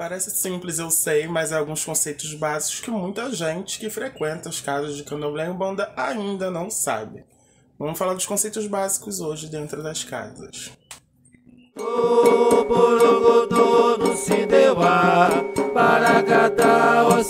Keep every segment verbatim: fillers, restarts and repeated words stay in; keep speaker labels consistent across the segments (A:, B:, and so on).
A: Parece simples, eu sei, mas há alguns conceitos básicos que muita gente que frequenta as casas de candomblé e umbanda ainda não sabe. Vamos falar dos conceitos básicos hoje dentro das casas.
B: O Borogodô no Cindewa, Paracatá, o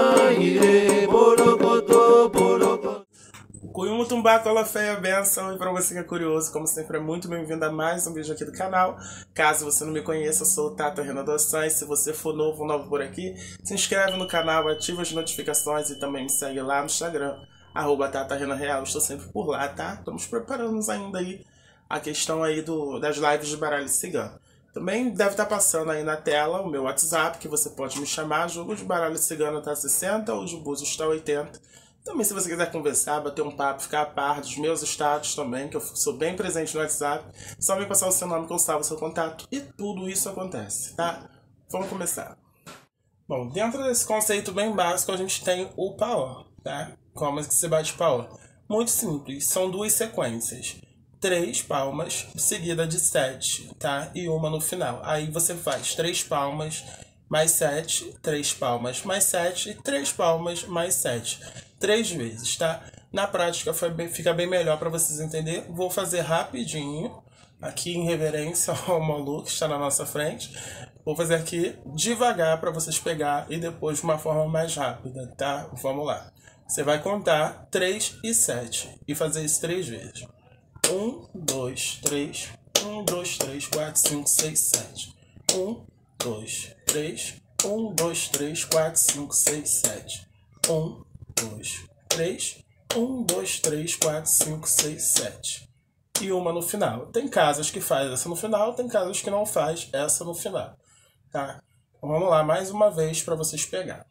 B: sangue, Borogodô, Borogodô.
A: Cuyumo Tumbá, cola fé, benção, e pra você que é curioso, como sempre é muito bem-vindo a mais um vídeo aqui do canal. Caso você não me conheça, eu sou o Tata Renan Adoções. Se você for novo, novo por aqui, se inscreve no canal, ativa as notificações e também me segue lá no Instagram, arroba Tata Renan Real, estou sempre por lá, tá? Estamos preparando ainda aí a questão aí do, das lives de baralho cigano. Também deve estar passando aí na tela o meu WhatsApp, que você pode me chamar. Jogo de baralho cigano tá sessenta, o de búzios está oitenta. Também, se você quiser conversar, bater um papo, ficar a par dos meus status também, que eu sou bem presente no WhatsApp, só me passar o seu nome que eu salvo o seu contato e tudo isso acontece, tá? Vamos começar. Bom, dentro desse conceito bem básico, a gente tem o paó, tá? Como é que você bate paó? Muito simples, são duas sequências. Três palmas, seguida de sete, tá? E uma no final. Aí você faz três palmas, mais sete, três palmas, mais sete, três palmas, mais sete. Três vezes, tá? Na prática foi bem, fica bem melhor para vocês entenderem. Vou fazer rapidinho, aqui em reverência ao Molu que está na nossa frente. Vou fazer aqui devagar para vocês pegar e depois de uma forma mais rápida, tá? Vamos lá. Você vai contar três e sete e fazer isso três vezes. um, dois, três. um, dois, três, quatro, cinco, seis, sete. um, dois, três. um, dois, três, quatro, cinco, seis, sete. um, dois, três. um, dois, três, quatro, cinco, seis, sete. E uma no final. Tem casas que faz essa no final, tem casas que não faz essa no final. Tá? Então vamos lá, mais uma vez para vocês pegar.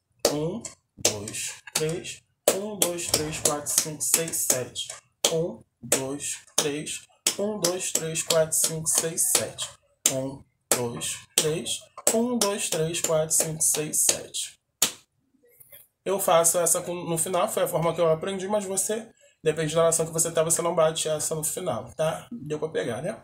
A: um, dois, três. um, dois, três, quatro, cinco, seis, sete. um, dois, três. um, dois, três, quatro, cinco, seis, sete. um, dois, três. um, dois, três, quatro, cinco, seis, sete. Eu faço essa no final, foi a forma que eu aprendi, mas você, depende da nação que você tá, você não bate essa no final, tá? Deu pra pegar, né?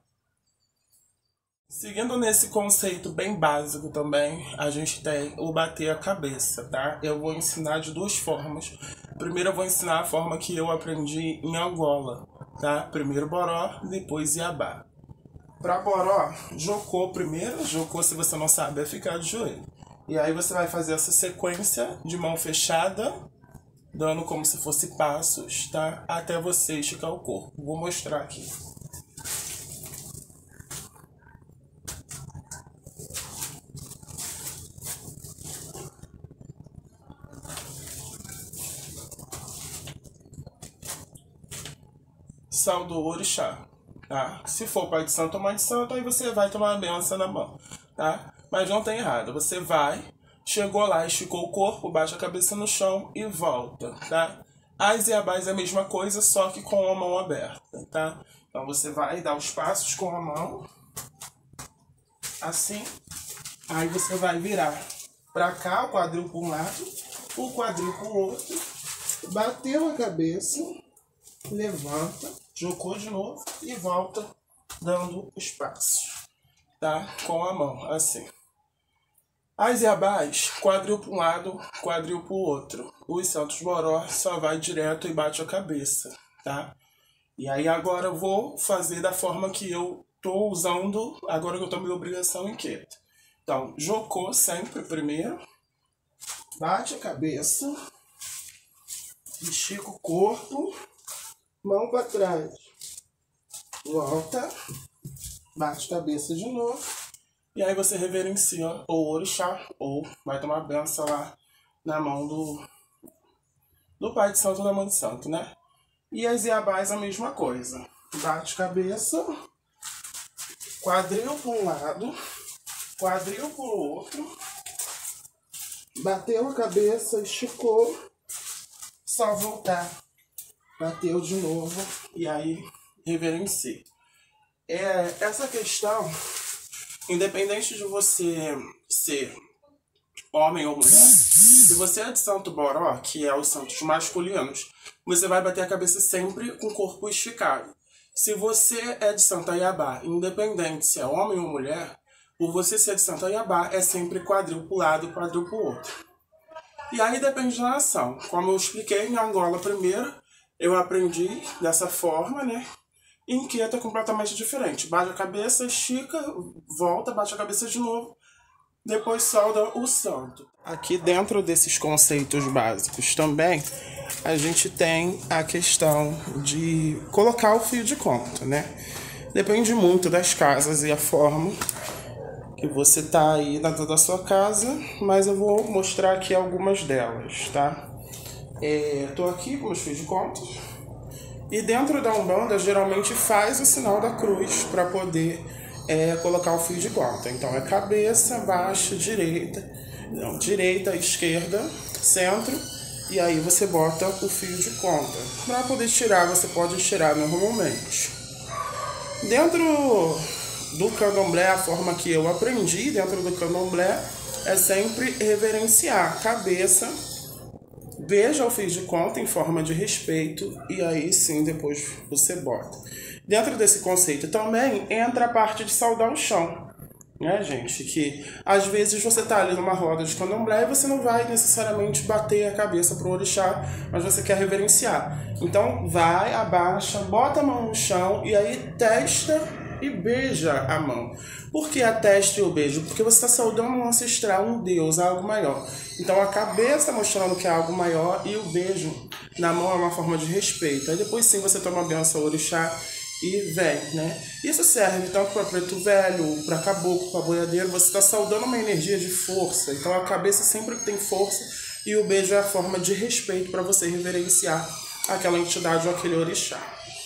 A: Seguindo nesse conceito bem básico também, a gente tem o bater a cabeça, tá? Eu vou ensinar de duas formas. Primeiro eu vou ensinar a forma que eu aprendi em Angola, tá? Primeiro Boró, depois Iabá. Pra Boró, jocou primeiro, jocou, se você não sabe, é ficar de joelho. E aí você vai fazer essa sequência de mão fechada, dando como se fosse passos, tá? Até você esticar o corpo. Vou mostrar aqui. Saldo orixá, tá? Se for pai de santo ou mãe de santo, aí você vai tomar uma benção na mão, tá? Mas não tem errado, você vai, chegou lá, esticou o corpo, baixa a cabeça no chão e volta, tá? As e abás é a mesma coisa, só que com a mão aberta, tá? Então você vai dar os passos com a mão, assim, aí você vai virar pra cá, o quadril para um lado, o quadril para o outro, bateu a cabeça, levanta, jogou de novo e volta dando os passos, tá? Com a mão, assim. As iabás, quadril para um lado, quadril para o outro. Os santos boró só vai direto e bate a cabeça, tá? E aí agora eu vou fazer da forma que eu tô usando, agora que eu tomei obrigação inquieta. Então, jocou sempre primeiro, bate a cabeça, estica o corpo, mão para trás, volta, bate a cabeça de novo, e aí você reverencia ou orixá, ou vai tomar benção lá na mão do, do pai de santo ou da mãe de santo, né? E as iabás a mesma coisa, bate cabeça, quadril para um lado, quadril para o outro, bateu a cabeça, esticou, só voltar. Bateu de novo e aí reverencia. É, essa questão, independente de você ser homem ou mulher, se você é de Santo Boró, que é os santos masculinos, você vai bater a cabeça sempre com o corpo esticado. Se você é de Santa Iabá, independente se é homem ou mulher, por você ser de Santo Iabá, é sempre quadril para um lado e quadril para o outro. E aí depende da nação. Como eu expliquei em Angola primeiro, eu aprendi dessa forma, né? Em Queta é completamente diferente. Bate a cabeça, estica, volta, bate a cabeça de novo, depois solda o santo. Aqui dentro desses conceitos básicos também, a gente tem a questão de colocar o fio de conta, né? Depende muito das casas e a forma que você tá aí dentro da sua casa, mas eu vou mostrar aqui algumas delas, tá? É, tô aqui com os fios de conta. E dentro da Umbanda, geralmente faz o sinal da cruz para poder é, colocar o fio de conta. Então é cabeça, baixa, direita, não, direita, esquerda, centro, e aí você bota o fio de conta. Para poder tirar, você pode tirar normalmente. Dentro do candomblé, a forma que eu aprendi dentro do candomblé é sempre reverenciar a cabeça, veja o fio de conta em forma de respeito e aí sim depois você bota. Dentro desse conceito também entra a parte de saudar o chão, né, gente? Que às vezes você tá ali numa roda de candomblé e você não vai necessariamente bater a cabeça pro orixá, mas você quer reverenciar. Então vai, abaixa, bota a mão no chão e aí testa e beija a mão. Por que a testa e o beijo? Porque você está saudando um ancestral, um Deus, algo maior. Então a cabeça mostrando que é algo maior e o beijo na mão é uma forma de respeito. Aí depois sim você toma a benção ao orixá e vem, né? Isso serve tanto para preto velho, para caboclo, para boiadeiro. Você está saudando uma energia de força. Então a cabeça sempre tem força e o beijo é a forma de respeito para você reverenciar aquela entidade ou aquele orixá.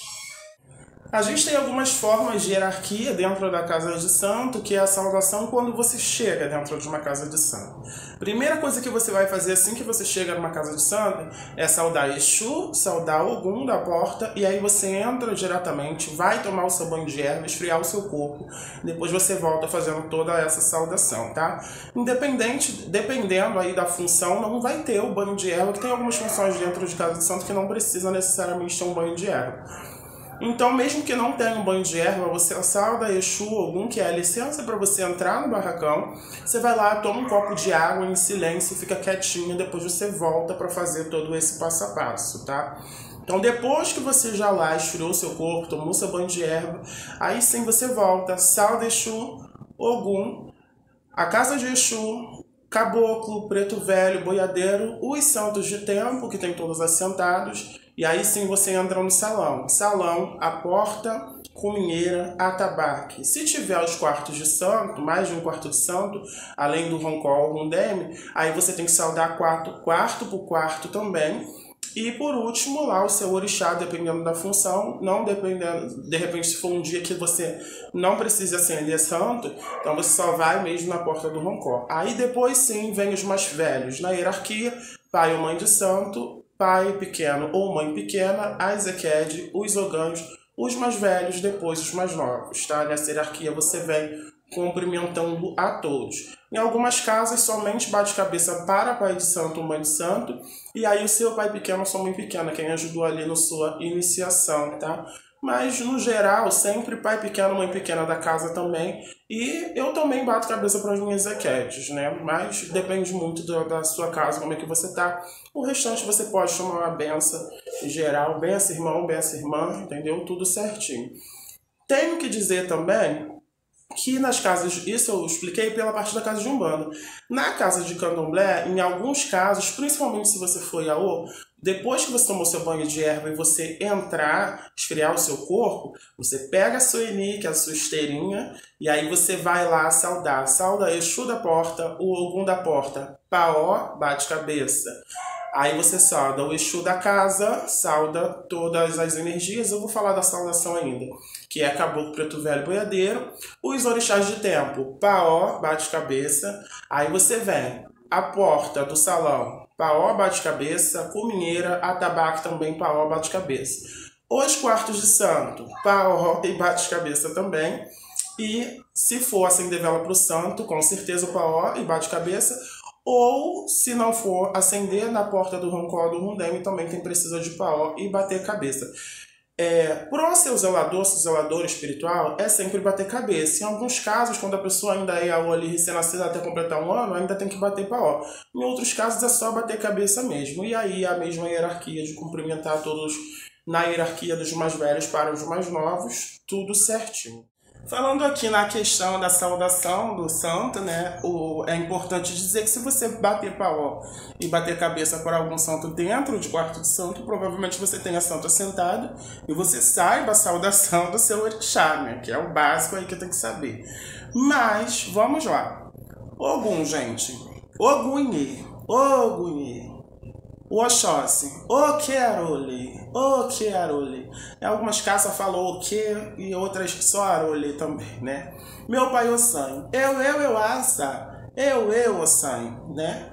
A: A gente tem algumas formas de hierarquia dentro da casa de santo, que é a saudação quando você chega dentro de uma casa de santo. Primeira coisa que você vai fazer assim que você chega numa casa de santo é saudar Exu, saudar Ogum da porta, e aí você entra diretamente, vai tomar o seu banho de erva, esfriar o seu corpo, depois você volta fazendo toda essa saudação, tá? Independente, dependendo aí da função, não vai ter o banho de erva, que tem algumas funções dentro de casa de santo que não precisa necessariamente ter um banho de erva. Então, mesmo que não tenha um banho de erva, você sauda Exu, Ogum, que é a licença para você entrar no barracão. Você vai lá, toma um copo de água em silêncio, fica quietinho, depois você volta para fazer todo esse passo a passo, tá? Então, depois que você já lá esfriou seu corpo, tomou seu banho de erva, aí sim você volta, sauda Exu, Ogum, a casa de Exu, caboclo, preto velho, boiadeiro, os santos de tempo, que tem todos assentados. E aí sim você entra no salão. Salão, a porta, cuminheira, atabaque. Se tiver os quartos de santo, mais de um quarto de santo, além do roncol, rundeme, aí você tem que saudar quarto, quarto por quarto também. E por último, lá o seu orixá, dependendo da função, não dependendo, de repente se for um dia que você não precisa acender santo, então você só vai mesmo na porta do roncol. Aí depois sim vem os mais velhos na hierarquia, pai ou mãe de santo, pai pequeno ou mãe pequena, a Ezequiede, os ogãs, os mais velhos, depois os mais novos, tá? Nessa hierarquia você vem cumprimentando a todos. Em algumas casas, somente bate cabeça para pai de santo ou mãe de santo, e aí o seu pai pequeno ou sua mãe pequena, quem ajudou ali na sua iniciação, tá? Mas, no geral, sempre pai pequeno, mãe pequena da casa também. E eu também bato cabeça para as minhas Ezequiedes, né? Mas depende muito da, da sua casa, como é que você tá. O restante você pode tomar uma benção geral, benção irmão, benção irmã, entendeu? Tudo certinho. Tenho que dizer também que nas casas, isso eu expliquei pela parte da casa de Umbanda. Na casa de Candomblé, em alguns casos, principalmente se você for Iaô, depois que você tomou seu banho de erva e você entrar, esfriar o seu corpo, você pega a sua eni, que é a sua esteirinha, e aí você vai lá saudar. Sauda Exu da porta, o Ogum da porta, Paó, bate cabeça. Aí você sauda o Exu da casa, sauda todas as energias. Eu vou falar da saudação ainda, que é caboclo, preto velho, boiadeiro. Os orixás de tempo, Paó, bate cabeça. Aí você vem, a porta do salão, Paó, bate cabeça. Cuminheira, atabaque também, Paó, bate cabeça. Os quartos de santo, Paó e bate cabeça também. E se for acender vela para o santo, com certeza o Paó e bate cabeça. Ou, se não for acender na porta do roncol do rundeme, também tem precisa de Paó e bater cabeça. É, para o seu zelador, seu zelador espiritual, é sempre bater cabeça. Em alguns casos, quando a pessoa ainda é ali recém-nascida até completar um ano, ainda tem que bater paó. Em outros casos, é só bater cabeça mesmo. E aí, a mesma hierarquia de cumprimentar todos na hierarquia dos mais velhos para os mais novos, tudo certinho. Falando aqui na questão da saudação do santo, né, o, é importante dizer que se você bater paó e bater cabeça por algum santo dentro de quarto de santo, provavelmente você tenha santo assentado e você saiba a saudação do seu orixá, né, que é o básico aí que tem que saber. Mas, vamos lá. Ogum, gente. Ogunhê. Ogunhê. O Oxóssi, o que arole, o que arole. Em algumas casas falou o que e outras só arole também, né? Meu pai Ossan, eu, eu, eu, assa, eu, eu, Ossan, né?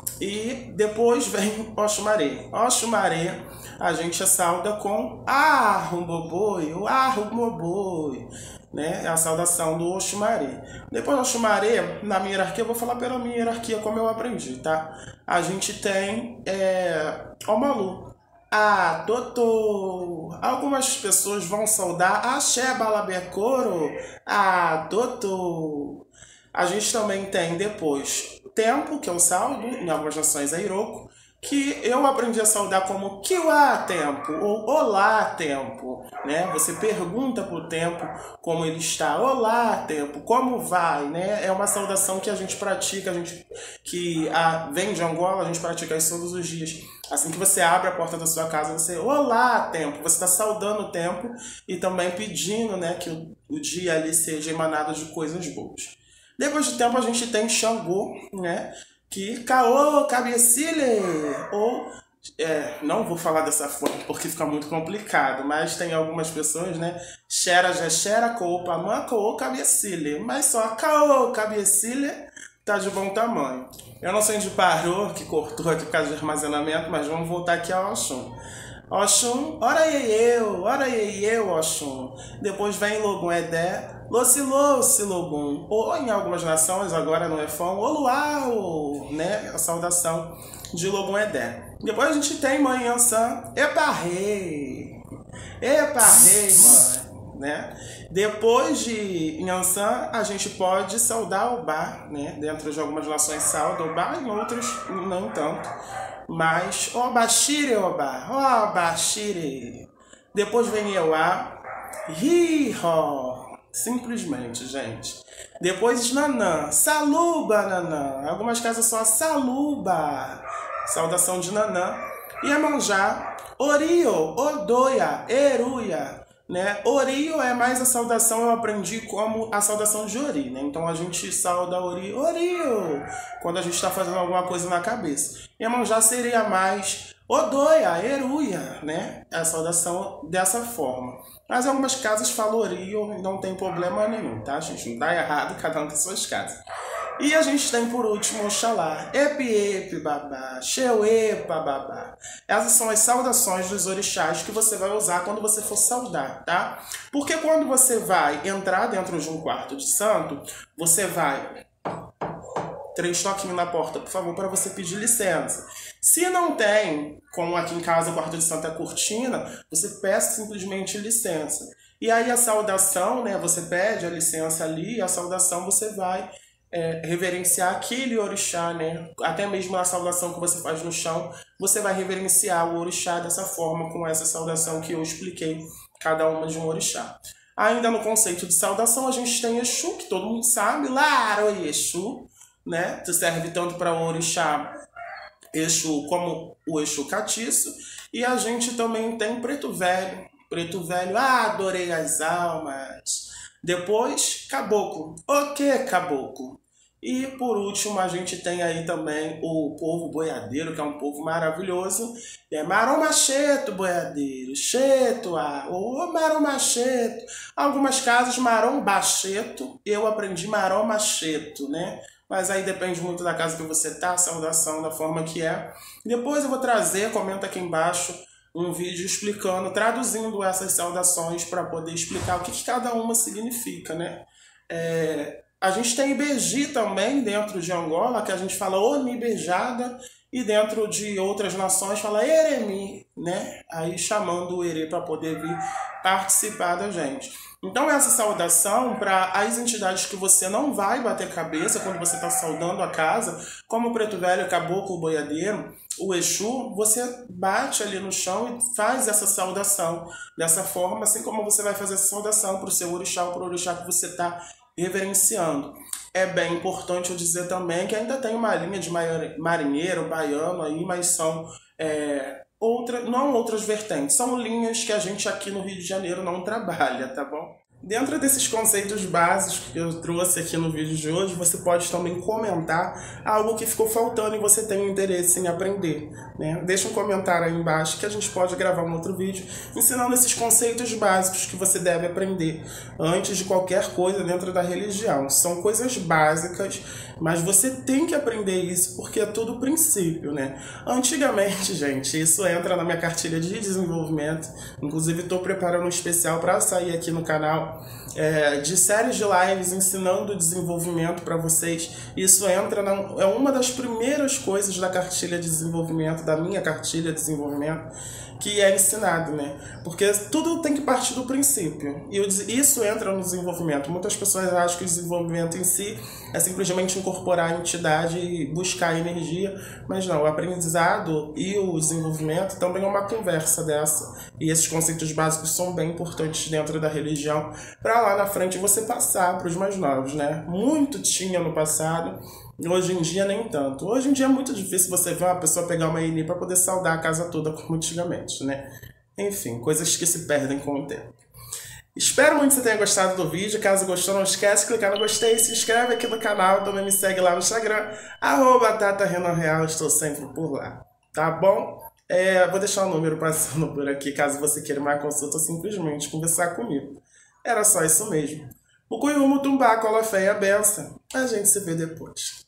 A: E depois vem Oxumaré. Oxumaré a gente sauda com Arrumboboi, o Arrumboboi, né? É a saudação do Oxumaré. Depois do Oxumaré, na minha hierarquia, eu vou falar pela minha hierarquia como eu aprendi, tá? A gente tem é, Omalu. Ah, doutor. Algumas pessoas vão saudar Axé Balabecoro. Ah, doutor. A gente também tem depois Tempo, que é o saldo, em algumas nações é Iroko, que eu aprendi a saudar como Kiwa Tempo, ou Olá Tempo, né? Você pergunta pro tempo como ele está. Olá Tempo, como vai, né? É uma saudação que a gente pratica, a gente que a, vem de Angola, a gente pratica isso todos os dias. Assim que você abre a porta da sua casa, você, olá tempo, você está saudando o tempo e também pedindo, né, que o, o dia ali seja emanado de coisas boas. Depois de tempo a gente tem Xangô, né? Que caô, cabecilha, ou é, não vou falar dessa forma porque fica muito complicado, mas tem algumas pessoas, né? Xera, já xera, coô, pamã, coô, cabecilha, mas só caô, cabecilha tá de bom tamanho. Eu não sei onde parou, que cortou aqui por causa de armazenamento, mas vamos voltar aqui ao Oxum. Oxum, ora eu, ora eu, Oxum. Depois vem Logum Edé, Locilô, Silogum. Ou em algumas nações, agora no Efon, Oluau, né? A saudação de Logum Edé. Depois a gente tem Mãe Ansan, Eparrei. Eparrei, mãe, né? Depois de Nhansan, a gente pode saudar o Bar, né? Dentro de algumas nações sauda o Bar, em outras não tanto. Mas, ó Bashire, ó Bar, ó Bashire. Depois vem Euá, Ri-ho. Simplesmente, gente. Depois Nanã, Saluba, Nanã. Algumas casas só Saluba. Saudação de Nanã. Iemanjá, Orio, Odoia, Eruia. Né? Orio é mais a saudação, eu aprendi como a saudação de Ori, né? Então a gente sauda Ori, Orio, quando a gente está fazendo alguma coisa na cabeça. Iemanjá seria mais Odoia, Eruia, né? A saudação dessa forma. Mas em algumas casas fala Orio e não tem problema nenhum, tá, gente? Não dá errado, cada um tem suas casas. E a gente tem por último Oxalá, Epi Epi Babá, Xeuepa Babá. Essas são as saudações dos orixás que você vai usar quando você for saudar, tá? Porque quando você vai entrar dentro de um quarto de santo, você vai... Três toquinhos na porta, por favor, para você pedir licença. Se não tem, como aqui em casa o quarto de santo é cortina, você peça simplesmente licença. E aí a saudação, né? Você pede a licença ali e a saudação você vai... É, reverenciar aquele orixá, né? Até mesmo a saudação que você faz no chão, você vai reverenciar o orixá dessa forma, com essa saudação que eu expliquei, cada uma de um orixá. Ainda no conceito de saudação, a gente tem Exu, que todo mundo sabe, Laro Exu, né? Que serve tanto para o orixá Exu como o Exu Catiço. E a gente também tem Preto Velho. Preto Velho, ah, adorei as almas. Depois, Caboclo. O que Caboclo? E por último, a gente tem aí também o povo boiadeiro, que é um povo maravilhoso. É Maromacheto boiadeiro, Cheto, ah, ô Maromacheto. Algumas casas Marombacheto, eu aprendi Maromacheto, né? Mas aí depende muito da casa que você tá, a saudação, da forma que é. Depois eu vou trazer, comenta aqui embaixo, um vídeo explicando, traduzindo essas saudações para poder explicar o que, que cada uma significa, né? É, a gente tem Ibeji também dentro de Angola, que a gente fala Onibejada E dentro de outras nações fala Eremi, né? Aí chamando o Ere para poder vir participar da gente. Então essa saudação para as entidades que você não vai bater cabeça quando você está saudando a casa, como o Preto Velho, Caboclo, o Boiadeiro, o Exu, você bate ali no chão e faz essa saudação dessa forma, assim como você vai fazer essa saudação para o seu orixá ou para o orixá que você está reverenciando. É bem importante eu dizer também que ainda tem uma linha de marinheiro, baiano aí, mas são é, outra, não outras vertentes, são linhas que a gente aqui no Rio de Janeiro não trabalha, tá bom? Dentro desses conceitos básicos que eu trouxe aqui no vídeo de hoje, você pode também comentar algo que ficou faltando e você tem interesse em aprender, né? Deixa um comentário aí embaixo que a gente pode gravar um outro vídeo ensinando esses conceitos básicos que você deve aprender antes de qualquer coisa dentro da religião. São coisas básicas, mas você tem que aprender isso porque é tudo princípio, né? Antigamente, gente, isso entra na minha cartilha de desenvolvimento, inclusive estou preparando um especial para sair aqui no canal, É, de séries de lives ensinando desenvolvimento para vocês. Isso entra na, é uma das primeiras coisas da cartilha de desenvolvimento, da minha cartilha de desenvolvimento, que é ensinado, né? Porque tudo tem que partir do princípio. E isso entra no desenvolvimento. Muitas pessoas acham que o desenvolvimento em si é simplesmente incorporar a entidade e buscar energia, mas não, o aprendizado e o desenvolvimento também é uma conversa dessa. E esses conceitos básicos são bem importantes dentro da religião, para lá na frente você passar para os mais novos, né? Muito tinha no passado, hoje em dia nem tanto. Hoje em dia é muito difícil você ver uma pessoa pegar uma Eni para poder saudar a casa toda como antigamente, né? Enfim, coisas que se perdem com o tempo. Espero muito que você tenha gostado do vídeo. Caso gostou, não esquece de clicar no gostei, se inscreve aqui no canal, também me segue lá no Instagram, arroba Tata Renan Real, estou sempre por lá, tá bom? É, vou deixar o número passando por aqui, caso você queira uma consulta ou simplesmente conversar comigo. Era só isso mesmo. O Cunhumo, Tumbá, Cola Fé e a Benção. A gente se vê depois.